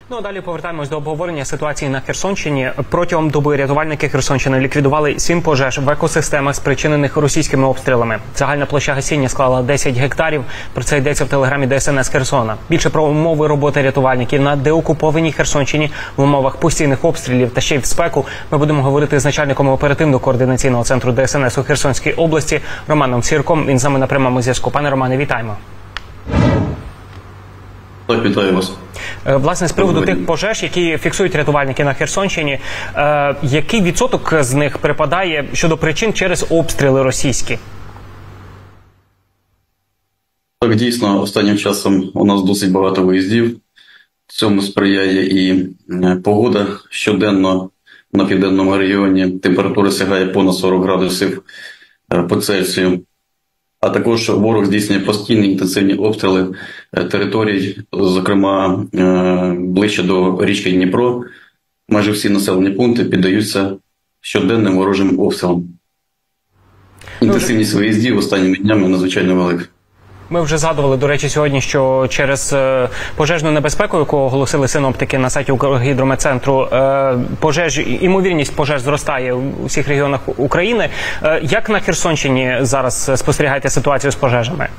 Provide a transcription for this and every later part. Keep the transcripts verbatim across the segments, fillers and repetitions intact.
Ну, а далі повертаємось до обговорення ситуації на Херсонщині. Протягом доби рятувальники Херсонщини ліквідували сім пожеж в екосистемах, спричинених російськими обстрілами. Загальна площа гасіння склала десять гектарів. Про це йдеться в телеграмі Де Ес Ен Ес Херсона. Більше про умови роботи рятувальників на деокупованій Херсонщині в умовах постійних обстрілів та ще й в спеку ми будемо говорити з начальником оперативно-координаційного центру Де Ес Ен Ес у Херсонській області Романом Сірком. Він з нами на прямому зв'язку. Пане Романе, вітаємо. Так, вітаю вас. Власне, з приводу тих пожеж, які фіксують рятувальники на Херсонщині, е, який відсоток з них припадає щодо причин через обстріли російські? Так, дійсно, останнім часом у нас досить багато виїздів. Цьому сприяє і погода. Щоденно на південному регіоні температура сягає понад сорок градусів по Цельсію. А також ворог здійснює постійні інтенсивні обстріли територій, зокрема ближче до річки Дніпро. Майже всі населені пункти піддаються щоденним ворожим обстрілам. Інтенсивність виїздів останніми днями надзвичайно велика. Ми вже згадували, до речі, сьогодні, що через е, пожежну небезпеку, яку оголосили синоптики на сайті Укргідрометцентру, е, пожеж, імовірність пожеж зростає у всіх регіонах України. Е, як на Херсонщині зараз спостерігаєте ситуацію з пожежами?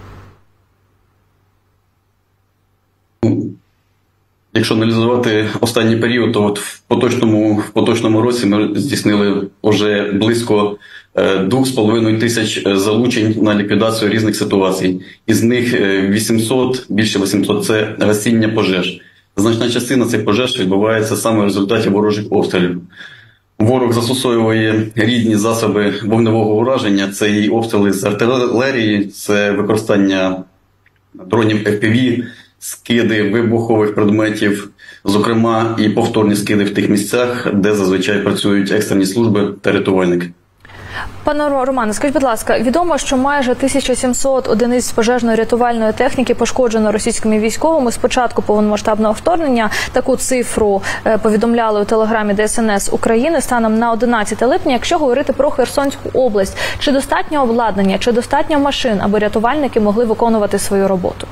Якщо аналізувати останній період, то от в поточному, в поточному році ми здійснили вже близько двох з половиною тисяч залучень на ліквідацію різних ситуацій. Із них вісімсот, більше вісімсот – це гасіння пожеж. Значна частина цих пожеж відбувається саме в результаті ворожих обстрілів. Ворог застосовує різні засоби вогневого ураження, це і обстріли з артилерії, це використання дронів Еф Пі Ві, скиди вибухових предметів, зокрема і повторні скиди в тих місцях, де зазвичай працюють екстрені служби та рятувальники. Пане Романе, скажіть, будь ласка, відомо, що майже тисяча сімсот одиниць пожежно-рятувальної техніки пошкоджено російськими військовими з початку повномасштабного вторгнення. Таку цифру повідомляли у телеграмі Де Ес Ен Ес України станом на одинадцяте липня. Якщо говорити про Херсонську область, чи достатньо обладнання, чи достатньо машин, аби рятувальники могли виконувати свою роботу?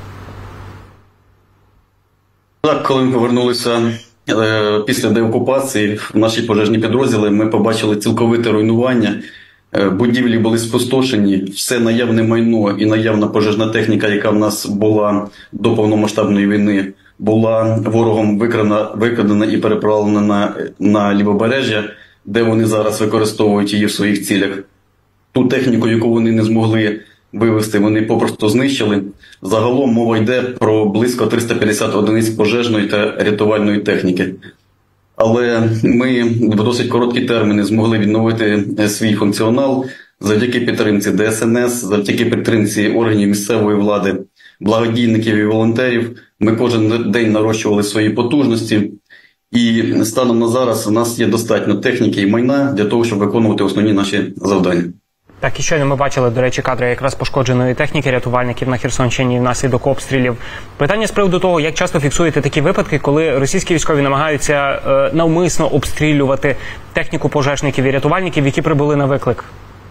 Так, коли ми повернулися е, після деокупації в наші пожежні підрозділи, ми побачили цілковите руйнування. Е, будівлі були спустошені, все наявне майно і наявна пожежна техніка, яка в нас була до повномасштабної війни, була ворогом викрадена, викрадена і переправлена на, на лівобережжя, де вони зараз використовують її в своїх цілях. Ту техніку, яку вони не змогли вивезти, вони попросту знищили. Загалом мова йде про близько триста п'ятдесят одиниць пожежної та рятувальної техніки. Але ми в досить короткі терміни змогли відновити свій функціонал завдяки підтримці Де Ес Ен Ес, завдяки підтримці органів місцевої влади, благодійників і волонтерів. Ми кожен день нарощували свої потужності. І станом на зараз у нас є достатньо техніки і майна для того, щоб виконувати основні наші завдання. Так, і щойно ми бачили, до речі, кадри якраз пошкодженої техніки рятувальників на Херсонщині внаслідок обстрілів. Питання з приводу того, як часто фіксуєте такі випадки, коли російські військові намагаються е, навмисно обстрілювати техніку пожежників і рятувальників, які прибули на виклик?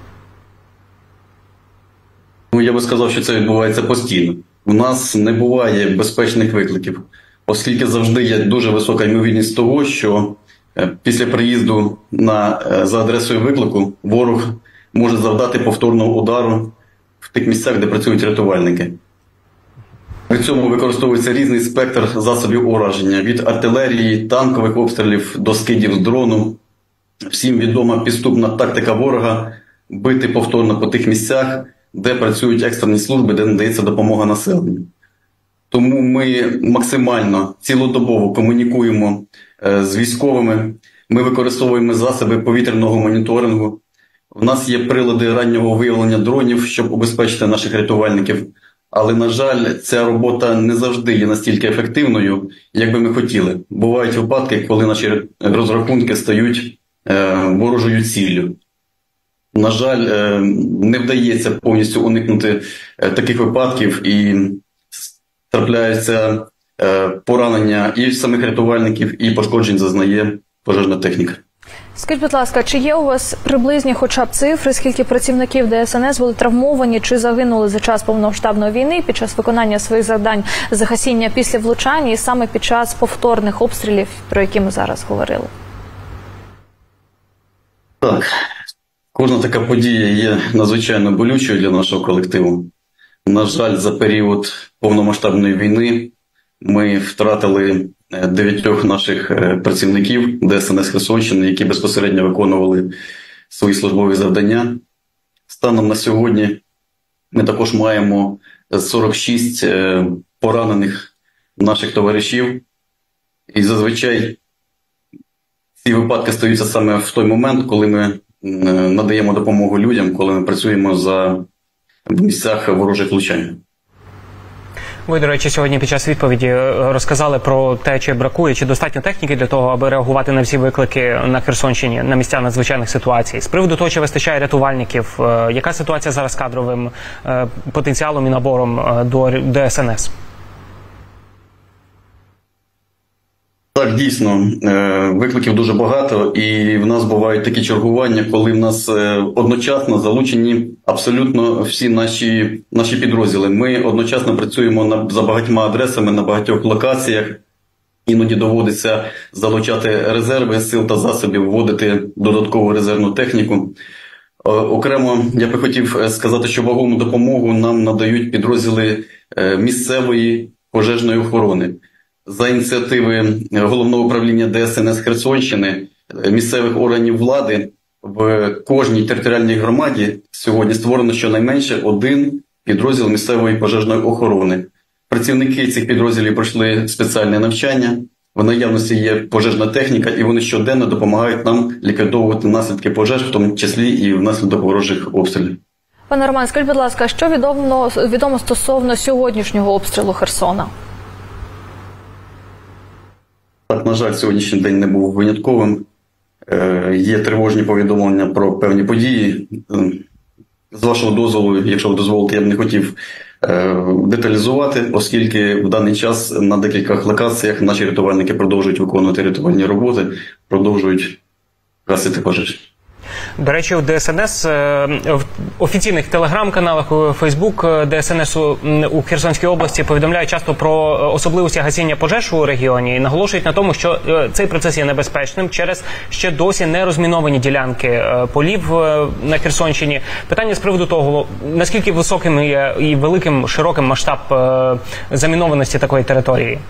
Ну, я би сказав, що це відбувається постійно. У нас не буває безпечних викликів, оскільки завжди є дуже висока ймовірність того, що е, після приїзду на, е, за адресою виклику ворог може завдати повторного удару в тих місцях, де працюють рятувальники. При цьому використовується різний спектр засобів ураження – від артилерії, танкових обстрілів до скидів з дрону. Всім відома підступна тактика ворога – бити повторно по тих місцях, де працюють екстрені служби, де надається допомога населенню. Тому ми максимально цілодобово комунікуємо з військовими, ми використовуємо засоби повітряного моніторингу. У нас є прилади раннього виявлення дронів, щоб убезпечити наших рятувальників. Але, на жаль, ця робота не завжди є настільки ефективною, як би ми хотіли. Бувають випадки, коли наші розрахунки стають е, ворожою ціллю. На жаль, е, не вдається повністю уникнути е, таких випадків і трапляються е, поранення і самих рятувальників, і пошкоджень зазнає пожежна техніка. Скажіть, будь ласка, чи є у вас приблизні хоча б цифри, скільки працівників Де Ес Ен Ес були травмовані чи загинули за час повномасштабної війни під час виконання своїх завдань з гасіння після влучання і саме під час повторних обстрілів, про які ми зараз говорили? Так, кожна така подія є надзвичайно болючою для нашого колективу. На жаль, за період повномасштабної війни ми втратили дев'ятьох наших працівників Де Ес Ен Ес Херсонщини, які безпосередньо виконували свої службові завдання. Станом на сьогодні ми також маємо сорок шість поранених наших товаришів. І зазвичай ці випадки стаються саме в той момент, коли ми надаємо допомогу людям, коли ми працюємо за в місцях ворожих влучань. Ви, до речі, сьогодні під час відповіді розказали про те, чи бракує, чи достатньо техніки для того, аби реагувати на всі виклики на Херсонщині, на місця надзвичайних ситуацій. З приводу того, чи вистачає рятувальників, яка ситуація зараз з кадровим потенціалом і набором до Де Ес Ен Ес? Так, дійсно, викликів дуже багато, і в нас бувають такі чергування, коли в нас одночасно залучені абсолютно всі наші, наші підрозділи. Ми одночасно працюємо на, за багатьма адресами, на багатьох локаціях. Іноді доводиться залучати резерви сил та засобів, вводити додаткову резервну техніку. Окремо, я би хотів сказати, що вагому допомогу нам надають підрозділи місцевої пожежної охорони. За ініціативи Головного управління Де Ес Ен Ес Херсонщини, місцевих органів влади, в кожній територіальній громаді сьогодні створено щонайменше один підрозділ місцевої пожежної охорони. Працівники цих підрозділів пройшли спеціальне навчання, в наявності є пожежна техніка, і вони щоденно допомагають нам ліквідовувати наслідки пожеж, в тому числі і внаслідок ворожих обстрілів. Пане Роман, скажіть, будь ласка, що відомо, відомо стосовно сьогоднішнього обстрілу Херсона? Так, на жаль, сьогоднішній день не був винятковим. Е, є тривожні повідомлення про певні події. З вашого дозволу, якщо ви дозволите, я б не хотів е, деталізувати, оскільки в даний час на декількох локаціях наші рятувальники продовжують виконувати рятувальні роботи, продовжують гасити пожежі. До речі, у Де Ес Ен Ес, в офіційних телеграм-каналах, у Фейсбук Де Ес Ен Ес у Херсонській області повідомляють часто про особливості гасіння пожеж у регіоні і наголошують на тому, що цей процес є небезпечним через ще досі не розміновані ділянки полів на Херсонщині. Питання з приводу того, наскільки високим є і великим, широким масштаб замінованості такої території?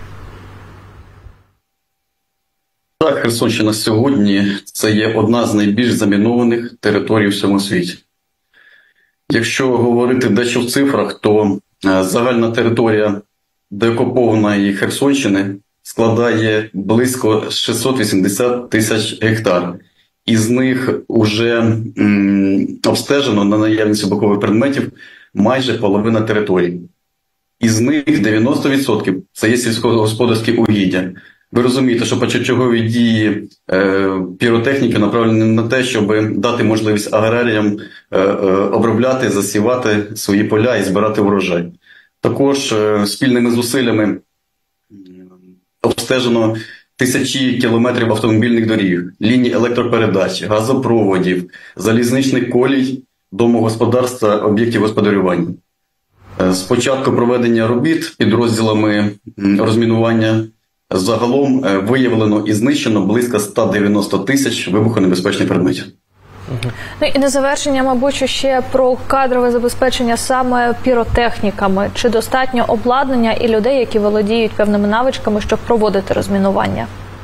Так, Херсонщина сьогодні – це є одна з найбільш замінованих територій у всьому світі. Якщо говорити дещо в цифрах, то загальна територія деокупованої Херсонщини складає близько шістсот вісімдесят тисяч гектар. Із них вже м, обстежено на наявність вибухових предметів майже половина території. Із них дев'яносто відсотків – це є сільськогосподарські угіддя. Ви розумієте, що почергові дії е, піротехніки направлені на те, щоб дати можливість аграріям е, е, обробляти, засівати свої поля і збирати врожай. Також е, спільними зусиллями обстежено тисячі кілометрів автомобільних доріг, ліній електропередач, газопроводів, залізничних колій, домогосподарства, об'єктів господарювання. Е, з початку проведення робіт підрозділами розмінування загалом виявлено і знищено близько ста дев'яноста тисяч вибухонебезпечних предметів. Ну і на завершення, мабуть, ще про кадрове забезпечення саме піротехніками. Чи достатньо обладнання і людей, які володіють певними навичками, щоб проводити розмінування?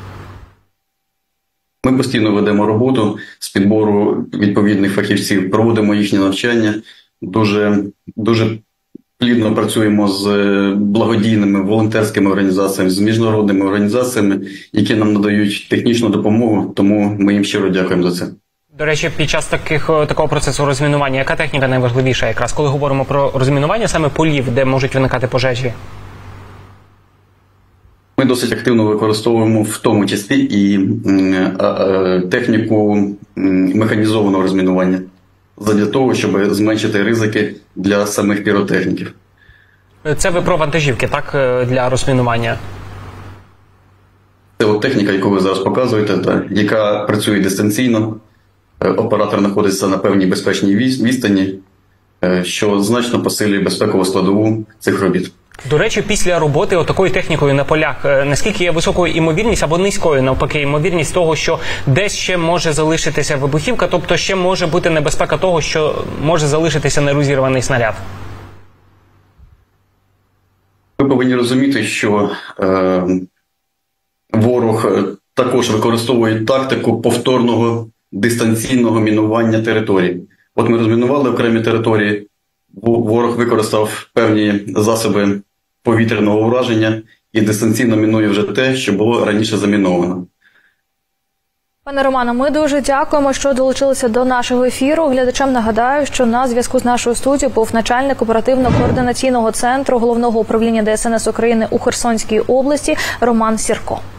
Ми постійно ведемо роботу з підбору відповідних фахівців, проводимо їхні навчання, дуже, дуже плідно працюємо з благодійними волонтерськими організаціями, з міжнародними організаціями, які нам надають технічну допомогу, тому ми їм щиро дякуємо за це. До речі, під час таких, такого процесу розмінування, яка техніка найважливіша якраз, коли говоримо про розмінування саме полів, де можуть виникати пожежі? Ми досить активно використовуємо в тому числі і техніку механізованого розмінування, задля того, щоб зменшити ризики для самих піротехніків. Це ви про вантажівки, так, для розмінування? Це от техніка, яку ви зараз показуєте, та, яка працює дистанційно. Е, Оператор знаходиться на певній безпечній віс- відстані, е, що значно посилює безпекову складову цих робіт. До речі, після роботи отакою технікою на полях, е, наскільки є високою імовірність або низькою, навпаки, імовірність того, що десь ще може залишитися вибухівка, тобто ще може бути небезпека того, що може залишитися нерозірваний снаряд? Ви повинні розуміти, що е, ворог е, також використовує тактику повторного дистанційного мінування територій. От ми розмінували окремі території, во- ворог використав певні засоби повітряного ураження і дистанційно мінує вже те, що було раніше заміновано. Пане Романе, ми дуже дякуємо, що долучилися до нашого ефіру. Глядачам нагадаю, що на зв'язку з нашою студією був начальник оперативно-координаційного центру Головного управління Де Ес Ен Ес України у Херсонській області Роман Сірко.